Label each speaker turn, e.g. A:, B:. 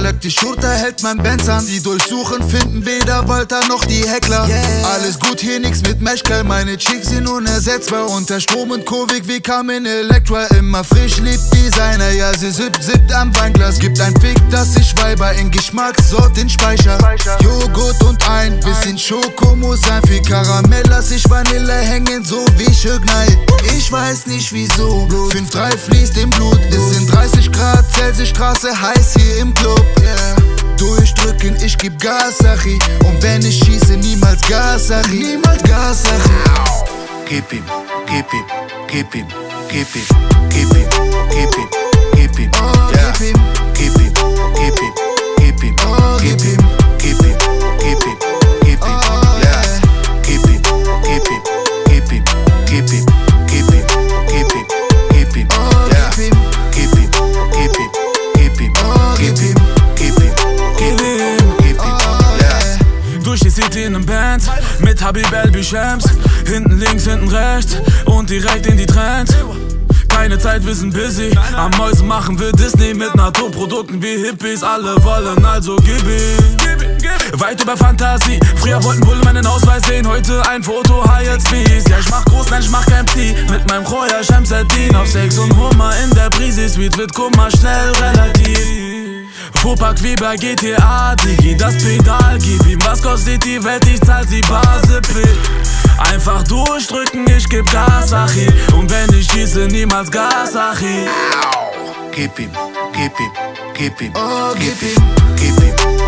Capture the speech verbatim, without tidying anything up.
A: sagt die Schurter, hält mein Benz an. Sie durchsuchen, finden weder Walter noch die Heckler. Yeah. Alles gut, hier nix mit Meshkel, meine Chicks sind unersetzbar. Unter Strom und Kurvik wie Carmen Electra. Immer frisch, liebt Designer, ja sie sippt, sippt am Weinglas. Gibt ein Fick, dass ich Weiber in Geschmackssort den Speicher. Joghurt und ein bisschen Schoko muss sein. Viel Karamell lass ich Vanille hängen, so wie Suge Knight. Ich weiß nicht wieso, fünf drei fließt im Blut. Es sind dreißig Grad, Celsius Straße heiß hier im Club. Yeah. Durchdrücken, ich geb Gas, Sachi. Und wenn ich schieße, niemals Gas, Sachi. Niemals Gas, Sachi. Gib ihm, gib ihm, gib ihm, gib ihm, gib ihm, gib ihm, gib ihm, oh, yeah. Gib ihm, gib ihm, gib ihm, gib ihm, oh, gib ihm, gib ihm, gib ihm, gib ihm, yeah. Gib ihm, gib ihm, gib ihm, gib ihm, gib ihm, gib ihm, gib ihm, oh, yeah. Gib ihm, gib ihm, gib ihm, gib ihm, oh, gib ihm, gib ihm, gib ihm, gib ihm, yeah.
B: Durch die City in nem Band mit Habib Elbi Shams. Hinten links, hinten rechts und direkt in die Trends. Keine Zeit, wir sind busy. Am Mäusen machen wir Disney mit Naturprodukten wie Hippies. Alle wollen, also gib ihm. Weit über Fantasie. Früher wollten Bullen meinen Ausweis sehen, heute ein Foto, high als Fies. Ja, ich mach groß, nein, ich mach kein Psi. Mit meinem Kroja Shamseddin auf Sex und Hummer in der Brise. Sweet wird Kummer schnell relativ. Fuhrpark wie bei G T A, Digi, das Pedal, gib ihm. Was kostet die Welt, ich zahl sie Basepil. Einfach durchdrücken, ich geb Gas, Achi. Und wenn ich schieße, niemals Gas, Achi.
A: Gib ihm, gib ihm, gib ihm, oh, gib ihm, gib ihm.